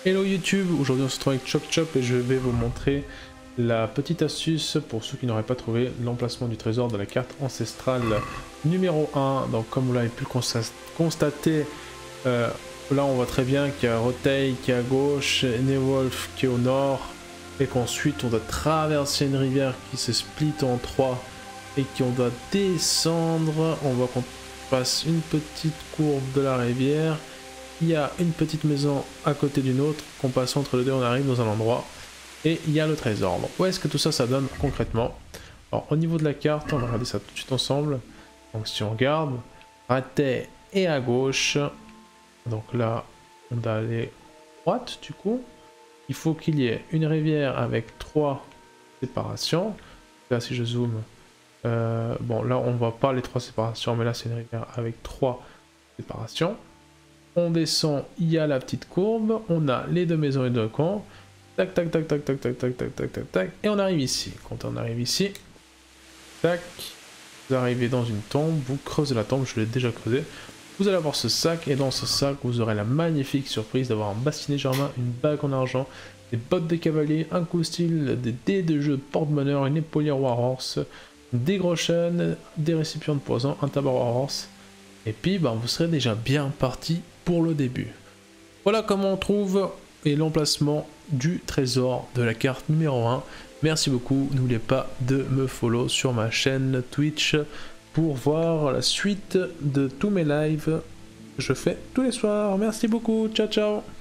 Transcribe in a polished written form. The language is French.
Hello YouTube, aujourd'hui on se retrouve avec Chop Chop et je vais vous montrer la petite astuce pour ceux qui n'auraient pas trouvé l'emplacement du trésor de la carte ancestrale numéro 1. Donc comme vous l'avez pu constater, là on voit très bien qu'il y a Rotei qui est à gauche, Newolf qui est au nord, et qu'ensuite on doit traverser une rivière qui se split en 3 et qu'on doit descendre. On voit qu'on passe une petite courbe de la rivière. Il y a une petite maison à côté d'une autre, qu'on passe entre les deux, on arrive dans un endroit, et il y a le trésor. Donc où est-ce que tout ça, ça donne concrètement? Alors au niveau de la carte, on va regarder ça tout de suite ensemble. Donc si on regarde, Ratay est à gauche, donc là, on doit aller à droite du coup. Il faut qu'il y ait une rivière avec 3 séparations. Là si je zoome, bon là on voit pas les 3 séparations, mais là c'est une rivière avec 3 séparations. On descend, il y a la petite courbe, on a les deux maisons et deux camps, tac tac tac tac tac tac tac tac tac tac tac, et on arrive ici. Quand on arrive ici, tac, vous arrivez dans une tombe, vous creusez la tombe, je l'ai déjà creusé. Vous allez avoir ce sac, et dans ce sac, vous aurez la magnifique surprise d'avoir un bastinet germain, une bague en argent, des bottes de cavalier, un coup style, des dés de jeu porte-bonheur, une épaulière Warhorse, des gros chênes, des récipients de poison, un tabac Warhorse. Et puis bah, vous serez déjà bien parti pour le début. Voilà comment on trouve et l'emplacement du trésor de la carte numéro 1. Merci beaucoup, n'oubliez pas de me follow sur ma chaîne Twitch pour voir la suite de tous mes lives que je fais tous les soirs. Merci beaucoup, ciao ciao.